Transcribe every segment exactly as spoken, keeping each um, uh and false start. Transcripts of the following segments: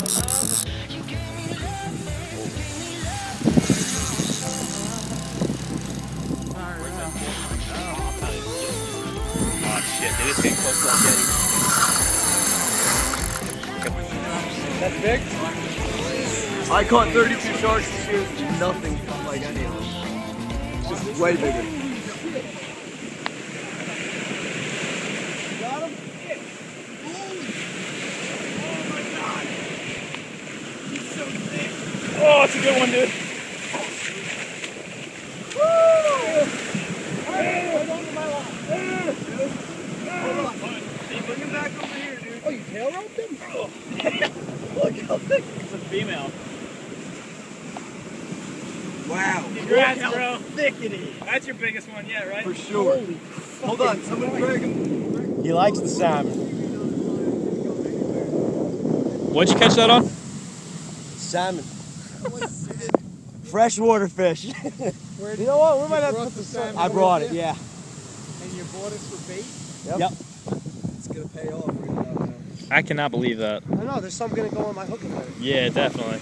Oh shit, they just getting close to that jetty. That's big? I caught thirty-two sharks this year. Nothing like any of them. Just way bigger. Got him? Oh, it's a good one, dude. Bring him back over here, dude. Oh, you tail roped him? Oh. Look how thick. It's a female. Wow. Congrats, bro. Thick it is. That's your biggest one yet, right? For sure. Holy Hold on, somebody drag him. He likes the salmon. What'd you catch that on? Salmon. Freshwater fish. Where you know what? We might have to put the salmon. I brought it, yeah. And you bought it for bait? Yep. It's gonna pay off right now. I cannot believe that. I know, there's some gonna go on my hook in there. Yeah, definitely.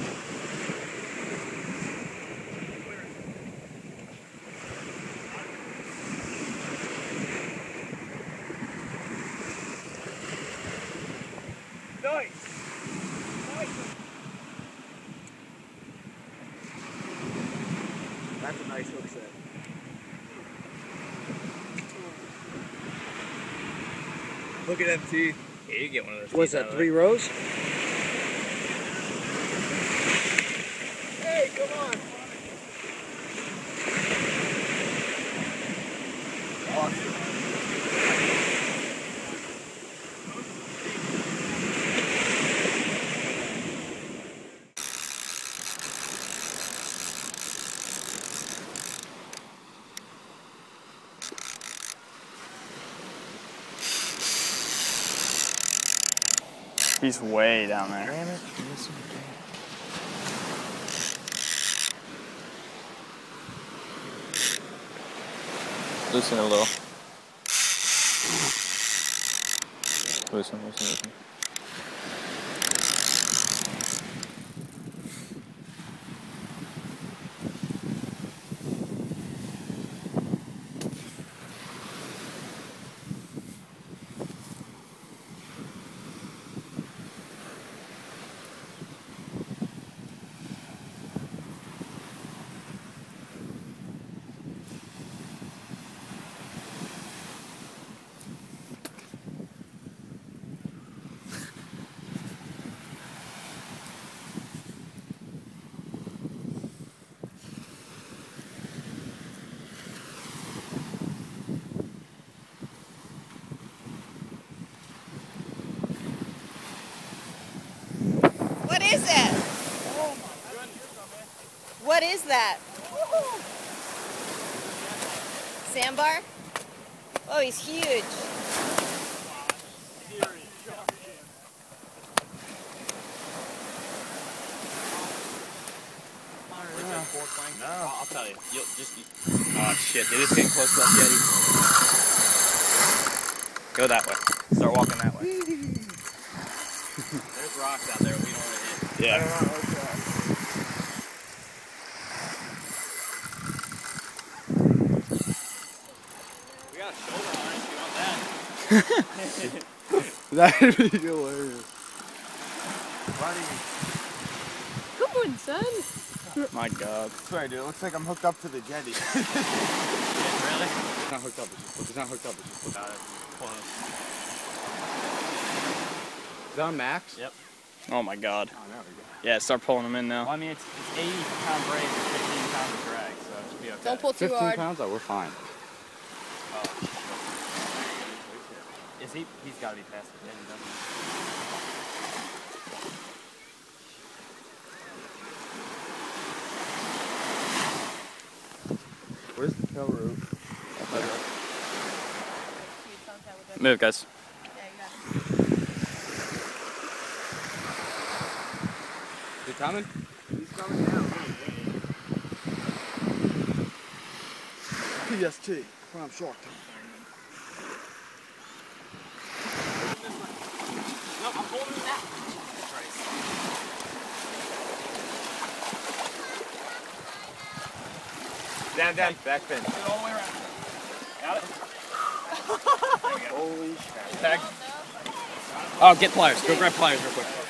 Nice. That's a nice hook set. Look at them teeth. Yeah, you get one of those. What's that, three rows? Hey, come on. Awesome. He's way down there. Damn it. Loosen it a little. Loosen, loosen, loosen. What is that? What is that? Sandbar? Oh, he's huge. No, I'll tell you. You'll just. Oh shit! They just getting close to that jetty. Go that way. Start walking that way. There's rocks out there we don't want to hit. Yeah. We got a shoulder on it if you want that. That'd be hilarious. Come on, son. My God. Sorry, dude. It looks like I'm hooked up to the jetty. Yeah, really? It's not hooked up. It's, just, it's not hooked up. It's just hooked Got up. it. Close. Is that on max? Yep. Oh my God. Oh, there we go. Yeah, start pulling them in now. Well, I mean, it's, it's eighty pound break and fifteen pounds of drag, so it should be okay. Don't pull too fifteen hard. pounds? Oh, we're fine. Oh. Is he? He's got to be past the jetty, doesn't he? Where's the tail rope? Move, guys. Is he coming? He's coming down. P S T, Prime Shark Tank. No, I'm holding it now. Down, down, back fin. All the way around. Got it? Holy shit. Tag. Oh, get pliers. Go grab pliers real quick.